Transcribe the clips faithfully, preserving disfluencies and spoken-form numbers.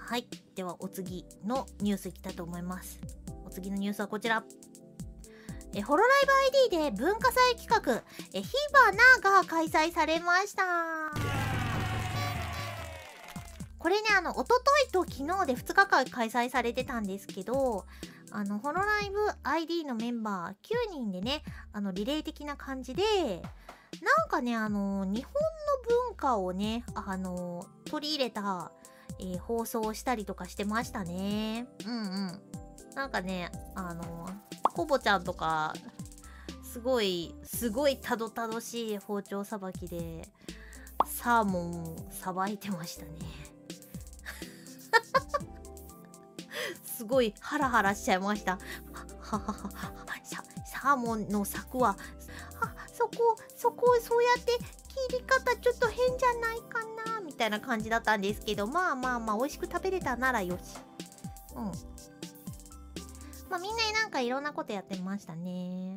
はい。では、お次のニュースいきたいと思います。お次のニュースはこちら。え、ホロライブ アイディー で文化祭企画、え、火花が開催されました。これね、あの、おとといと昨日でふつかかん開催されてたんですけど、あの、ホロライブ アイディー のメンバーきゅうにんでね、あの、リレー的な感じで、なんかね、あの、日本の文化をね、あの、取り入れた、えー放送をしたりとかしてましたね。うんうん。なんかね、あの、コボちゃんとか、すごい、すごいたどたどしい包丁さばきで、サーモンをさばいてましたね。すごいハラハラしちゃいました。ははははササーモンの柵は、あ、そこ、そこ、そうやって切り方ちょっと変じゃないかなみたいな感じだったんですけど、まあまあまあ、美味しく食べれたならよし。うん。まあみんななんかいろんなことやってましたね。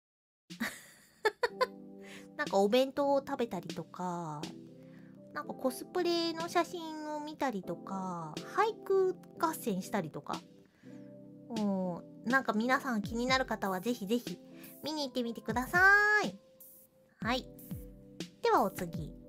なんかお弁当を食べたりとか、なんかコスプレの写真を見たりとか、俳句合戦したりとか。うん、なんか皆さん気になる方はぜひぜひ見に行ってみてください。はい。ではお次。